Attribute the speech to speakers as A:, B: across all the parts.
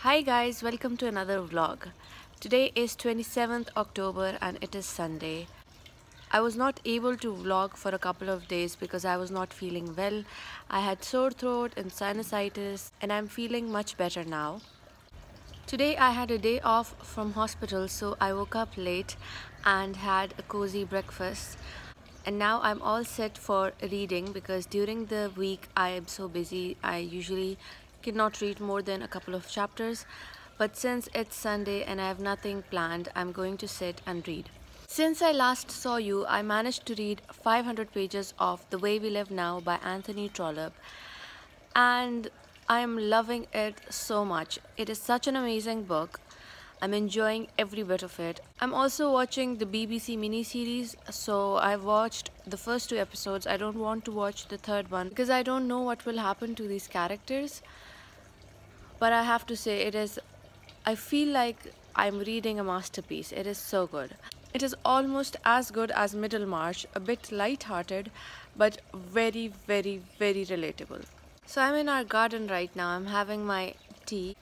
A: Hi guys, welcome to another vlog. Today is 27th October and it is Sunday. I was not able to vlog for a couple of days because I was not feeling well. I had sore throat and sinusitis and I'm feeling much better now. Today I had a day off from hospital, so I woke up late and had a cozy breakfast. And now I'm all set for reading because during the week I am so busy. I usually cannot read more than a couple of chapters. But since it's Sunday and I have nothing planned, I'm going to sit and read. Since I last saw you, I managed to read 500 pages of The Way We Live Now by Anthony Trollope, and I am loving it so much. It is such an amazing book. I'm enjoying every bit of it. I'm also watching the BBC miniseries, so I've watched the first two episodes. I don't want to watch the third one because I don't know what will happen to these characters. But I have to say, I feel like I'm reading a masterpiece. It is so good. It is almost as good as Middlemarch, a bit light-hearted, but very, very, very relatable. So I'm in our garden right now. I'm having my tea.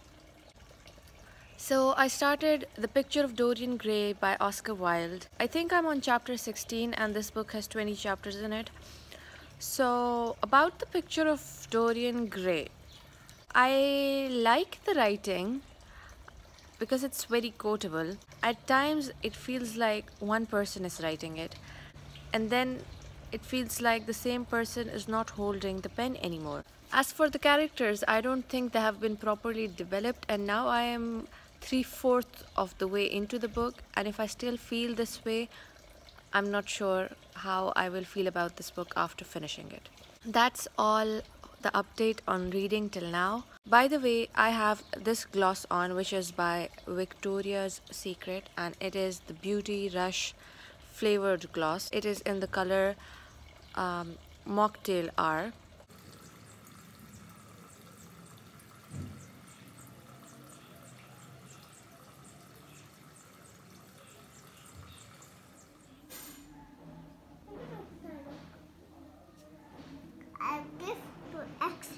A: So I started The Picture of Dorian Gray by Oscar Wilde. I think I'm on chapter 16 and this book has 20 chapters in it. So about The Picture of Dorian Gray, I like the writing because it's very quotable. At times it feels like one person is writing it, and then it feels like the same person is not holding the pen anymore. As for the characters, I don't think they have been properly developed, and now I am three-fourths of the way into the book, and if I still feel this way, I'm not sure how I will feel about this book after finishing it. That's all the update on reading till now. By the way, I have this gloss on, which is by Victoria's Secret, and it is the Beauty Rush flavored gloss. It is in the color Mocktail R.
B: I give to X.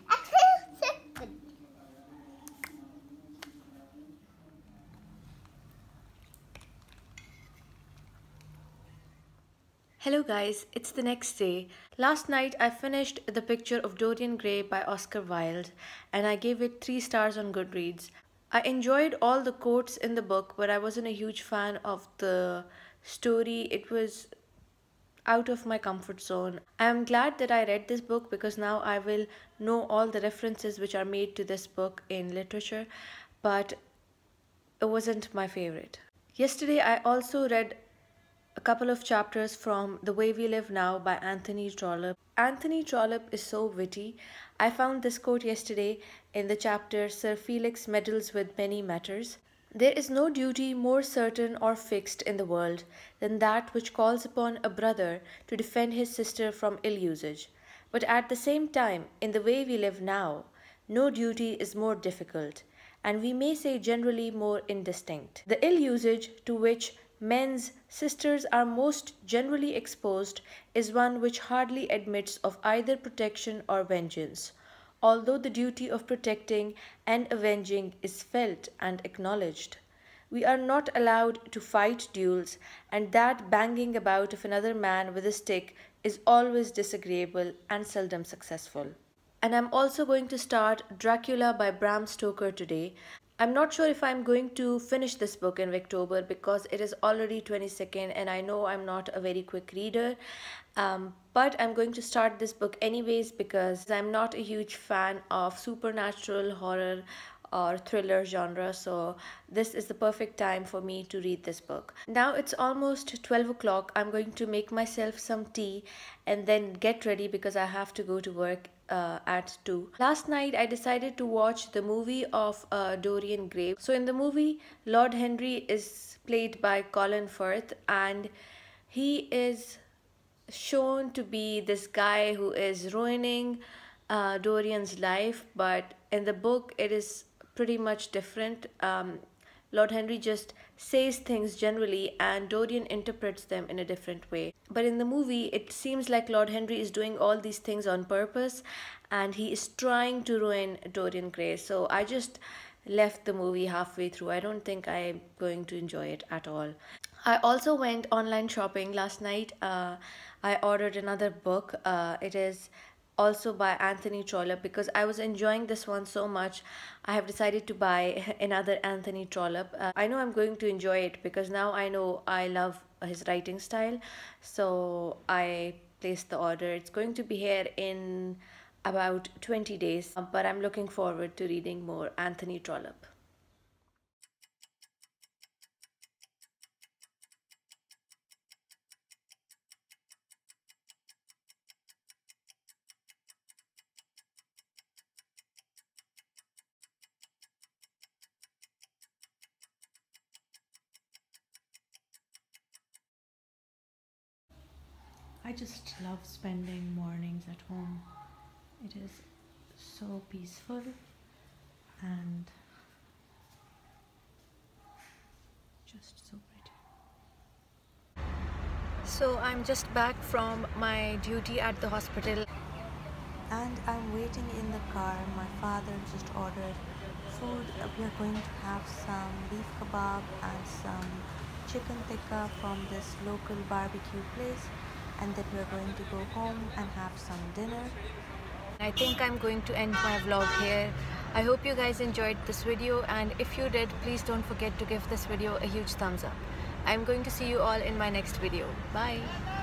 A: Hello guys, it's the next day. Last night I finished The Picture of Dorian Gray by Oscar Wilde and I gave it 3 stars on Goodreads. I enjoyed all the quotes in the book, but I wasn't a huge fan of the story. It was out of my comfort zone. I am glad that I read this book because now I will know all the references which are made to this book in literature, but it wasn't my favorite. Yesterday I also read a couple of chapters from The Way We Live Now by Anthony Trollope. Anthony Trollope is so witty. I found this quote yesterday in the chapter Sir Felix Meddles with Many Matters. There is no duty more certain or fixed in the world than that which calls upon a brother to defend his sister from ill usage. But at the same time, in the way we live now, no duty is more difficult, and we may say generally more indistinct. The ill usage to which men's sisters are most generally exposed is one which hardly admits of either protection or vengeance, although the duty of protecting and avenging is felt and acknowledged. We are not allowed to fight duels, and that banging about of another man with a stick is always disagreeable and seldom successful. And I'm also going to start Dracula by Bram Stoker today. I'm not sure if I'm going to finish this book in Victober because it is already 22nd and I know I'm not a very quick reader. But I'm going to start this book anyways because I'm not a huge fan of supernatural horror or thriller genre, so this is the perfect time for me to read this book. Now it's almost 12 o'clock. I'm going to make myself some tea and then get ready because I have to go to work at 2. Last night I decided to watch the movie of Dorian Gray. So in the movie, Lord Henry is played by Colin Firth and he is shown to be this guy who is ruining Dorian's life, but in the book it is pretty much different. Lord Henry just says things generally and Dorian interprets them in a different way. But in the movie, it seems like Lord Henry is doing all these things on purpose and he is trying to ruin Dorian Gray. So I just left the movie halfway through. I don't think I'm going to enjoy it at all. I also went online shopping last night. I ordered another book. It is also by Anthony Trollope because I was enjoying this one so much. I have decided to buy another Anthony Trollope. I know I'm going to enjoy it because now I know I love his writing style. So I placed the order. It's going to be here in about 20 days, but I'm looking forward to reading more Anthony Trollope.
C: I just love spending mornings at home. It is so peaceful and just so pretty.
A: So I'm just back from my duty at the hospital.
C: And I'm waiting in the car. My father just ordered food. We are going to have some beef kebab and some chicken tikka from this local barbecue place, and then we're going to go home and have some dinner.
A: I think I'm going to end my vlog here. I hope you guys enjoyed this video, and if you did, please don't forget to give this video a huge thumbs up. I'm going to see you all in my next video. Bye.